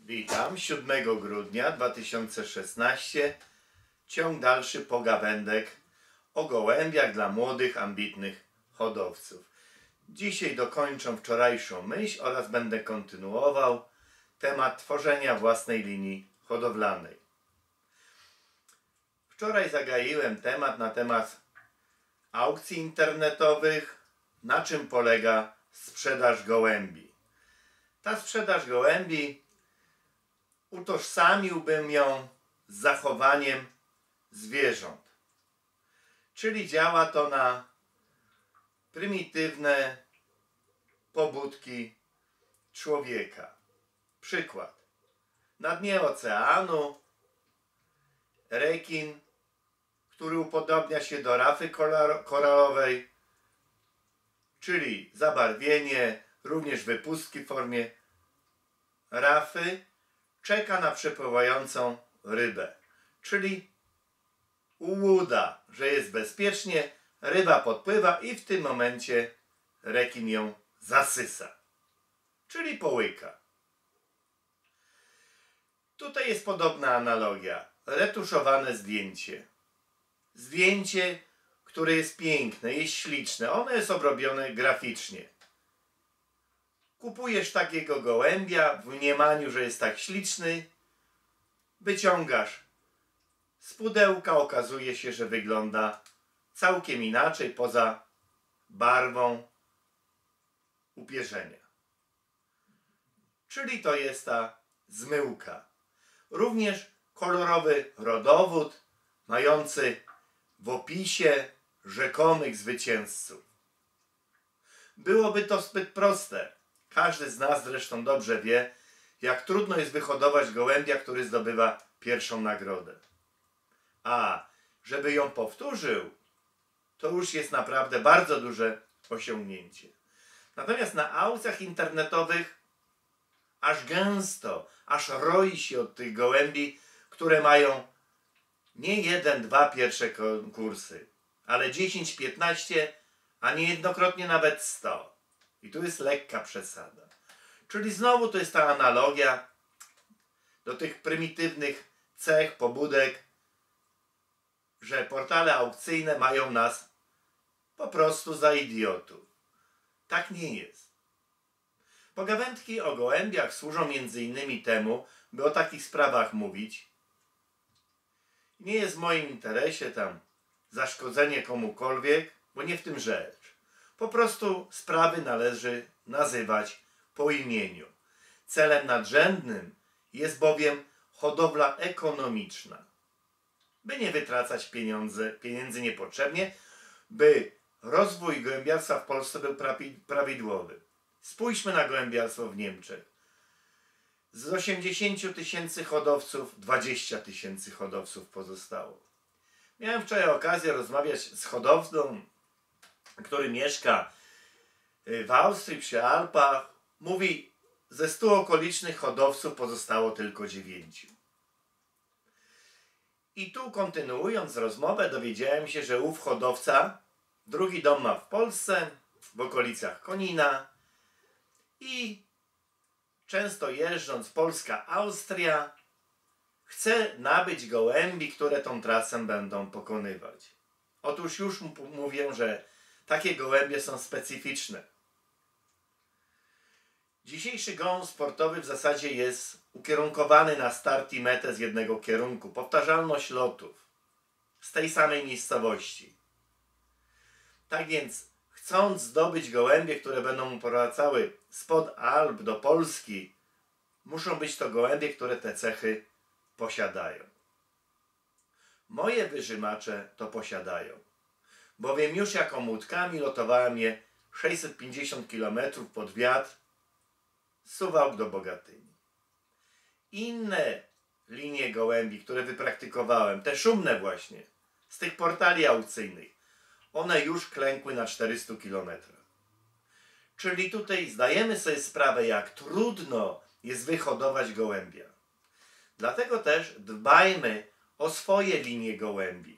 Witam, 7 grudnia 2016, ciąg dalszy pogawędek o gołębiach dla młodych, ambitnych hodowców. Dzisiaj dokończę wczorajszą myśl oraz będę kontynuował temat tworzenia własnej linii hodowlanej. Wczoraj zagaiłem na temat aukcji internetowych, na czym polega sprzedaż gołębi. Ta sprzedaż gołębi utożsamiłbym ją z zachowaniem zwierząt. Czyli działa to na prymitywne pobudki człowieka. Przykład. Na dnie oceanu rekin, który upodobnia się do rafy koralowej, czyli zabarwienie, również wypustki w formie rafy, czeka na przepływającą rybę. Czyli ułuda, że jest bezpiecznie, ryba podpływa i w tym momencie rekin ją zasysa. Czyli połyka. Tutaj jest podobna analogia. Retuszowane zdjęcie. Zdjęcie, które jest piękne, jest śliczne. Ono jest obrobione graficznie. Kupujesz takiego gołębia w mniemaniu, że jest tak śliczny. Wyciągasz z pudełka, okazuje się, że wygląda całkiem inaczej poza barwą upierzenia. Czyli to jest ta zmyłka. Również kolorowy rodowód mający w opisie rzekomych zwycięzców. Byłoby to zbyt proste. Każdy z nas zresztą dobrze wie, jak trudno jest wyhodować gołębia, który zdobywa pierwszą nagrodę. A żeby ją powtórzył, to już jest naprawdę bardzo duże osiągnięcie. Natomiast na aukcjach internetowych aż gęsto, aż roi się od tych gołębi, które mają nie 1, 2 pierwsze konkursy, ale 10, 15, a niejednokrotnie nawet 100. I tu jest lekka przesada. Czyli znowu to jest ta analogia do tych prymitywnych cech, pobudek, że portale aukcyjne mają nas po prostu za idiotów. Tak nie jest. Pogawędki o gołębiach służą m.in. temu, by o takich sprawach mówić. Nie jest w moim interesie tam zaszkodzenie komukolwiek, bo nie w tym rzecz. Po prostu sprawy należy nazywać po imieniu. Celem nadrzędnym jest bowiem hodowla ekonomiczna. By nie wytracać pieniędzy niepotrzebnie, by rozwój gołębiarstwa w Polsce był prawidłowy. Spójrzmy na gołębiarstwo w Niemczech. Z 80 000 hodowców 20 000 hodowców pozostało. Miałem wczoraj okazję rozmawiać z hodowcą, który mieszka w Austrii przy Alpach. Mówi, ze 100 okolicznych hodowców pozostało tylko 9. I tu kontynuując rozmowę dowiedziałem się, że ów hodowca drugi dom ma w Polsce, w okolicach Konina i często jeżdżąc Polska-Austria chce nabyć gołębi, które tą trasę będą pokonywać. Otóż już mówię, że takie gołębie są specyficzne. Dzisiejszy gołąb sportowy w zasadzie jest ukierunkowany na start i metę z jednego kierunku. Powtarzalność lotów z tej samej miejscowości. Tak więc chcąc zdobyć gołębie, które będą mu powracały spod Alp do Polski, muszą być to gołębie, które te cechy posiadają. Moje wyżymacze to posiadają. Bowiem już jako młódkami lotowałem je 650 km pod wiatr z Suwałk do Bogatyni. Inne linie gołębi, które wypraktykowałem, te szumne właśnie, z tych portali aukcyjnych, one już klękły na 400 km. Czyli tutaj zdajemy sobie sprawę, jak trudno jest wyhodować gołębia. Dlatego też dbajmy o swoje linie gołębi.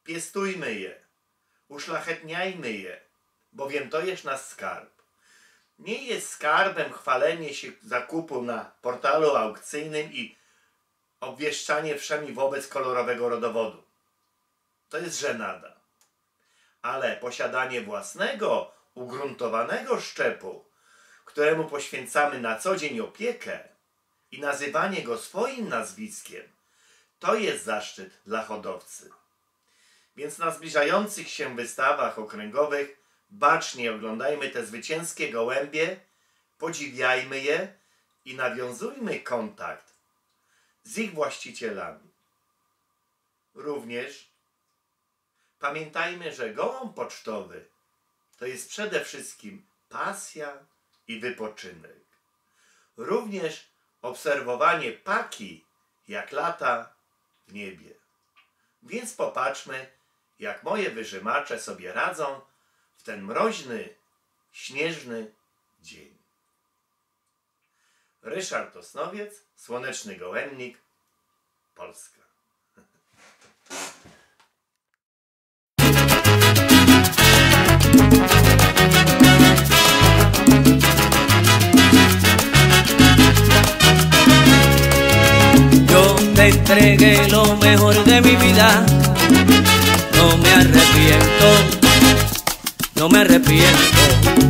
Piestujmy je, uszlachetniajmy je, bowiem to jest nasz skarb. Nie jest skarbem chwalenie się zakupu na portalu aukcyjnym i obwieszczanie wszemi wobec kolorowego rodowodu. To jest żenada. Ale posiadanie własnego, ugruntowanego szczepu, któremu poświęcamy na co dzień opiekę i nazywanie go swoim nazwiskiem, to jest zaszczyt dla hodowcy. Więc na zbliżających się wystawach okręgowych bacznie oglądajmy te zwycięskie gołębie, podziwiajmy je i nawiązujmy kontakt z ich właścicielami. Również pamiętajmy, że gołąb pocztowy to jest przede wszystkim pasja i wypoczynek. Również obserwowanie paki, jak lata w niebie. Więc popatrzmy, jak moje wyżymacze sobie radzą w ten mroźny, śnieżny dzień. Ryszard Osnowiec, Słoneczny Gołębnik, Polska. Yo te entregué lo mejor de mi vida, no me arrepiento, no me arrepiento.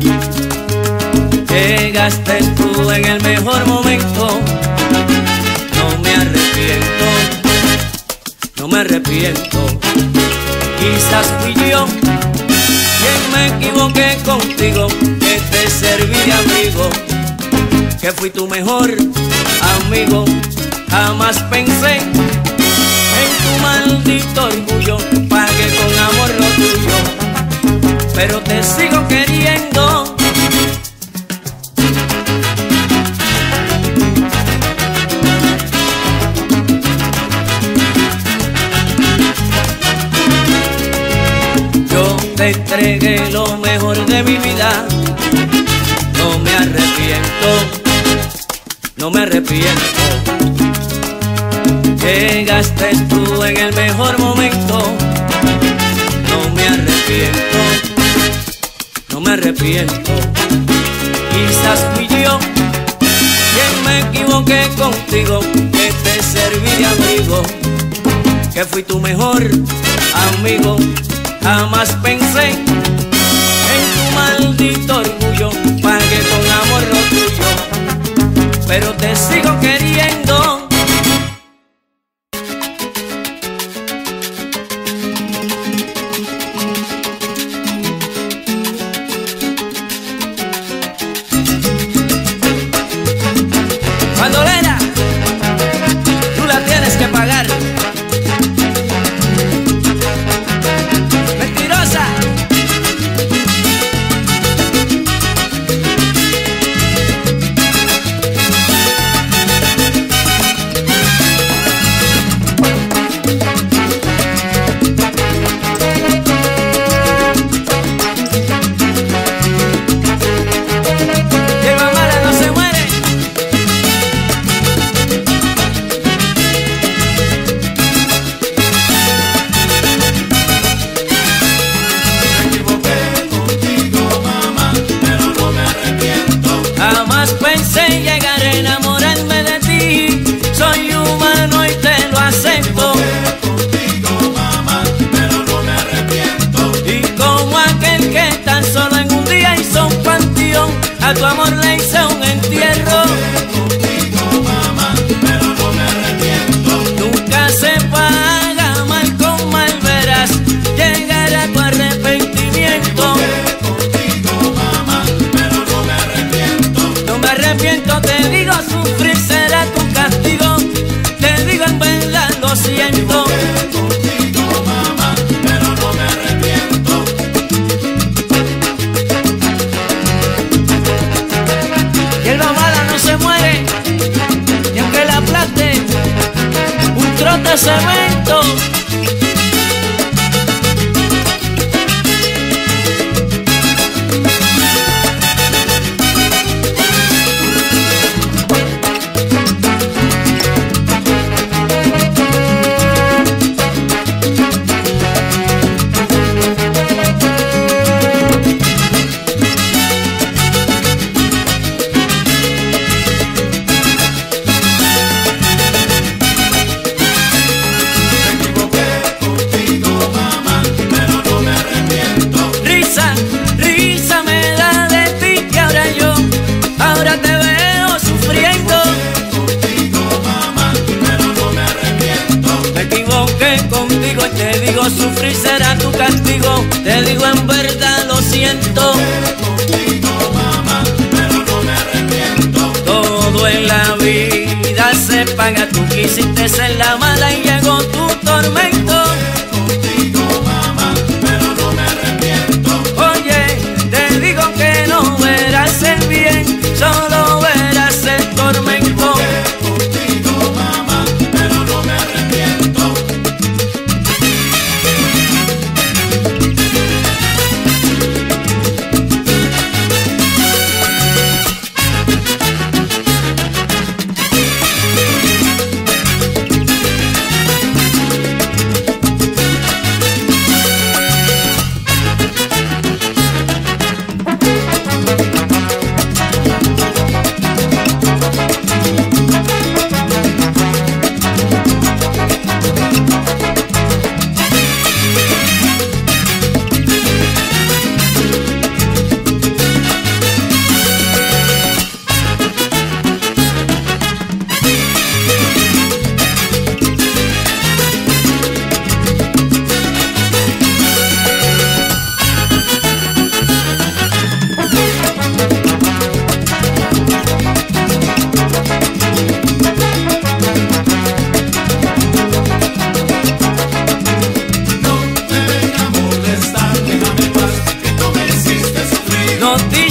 Llegaste tú en el mejor momento, no me arrepiento, no me arrepiento. Quizás fui yo quien me equivoqué contigo, que te serví de abrigo, que fui tu mejor amigo. Jamás pensé en tu maldito orgullo, pagué con amor lo tuyo, pero te sigo queriendo. Yo te entregué lo mejor de mi vida, no me arrepiento, no me arrepiento. Llegaste tú en el mejor momento, no me arrepiento, no me arrepiento. Quizás fui yo quien me equivoqué contigo, que te serví de abrigo, que fui tu mejor amigo. Jamás pensé en tu maldito orgullo, pagué con amor lo tuyo, pero te sigo queriendo. Bandolera, tú la tienes que pagar. Mentirosa. Lleva mala, no se muere. Jamás pensé llegar a enamorarme de ti. Soy humano y te lo acepto. Contigo, mamá, pero no me arrepiento. Y como aquel que tan solo en un día hizo un panteón, a tu amor le hice un entierro. Contigo, mamá, pero no me arrepiento. Nunca se paga mal con mal, verás llegar a tu arrepentimiento. Contigo, mamá, pero no me arrepiento. No me arrepiento, te digo, sufrir será tu castigo. Te digo en verdad, lo siento. Contigo, mamá, pero no me arrepiento. Hierba mala no se muere, y aunque la aplaste un trote de cemento. arrepiento. Contigo, mamá, pero no me arrepiento. Todo en la vida se paga, tú quisiste ser la mala y llegó tu tormento. Contigo, mamá, pero no me arrepiento. Oye, te digo que no verás el bien, solo verás el tormento. Contigo, mamá, pero no me arrepiento. No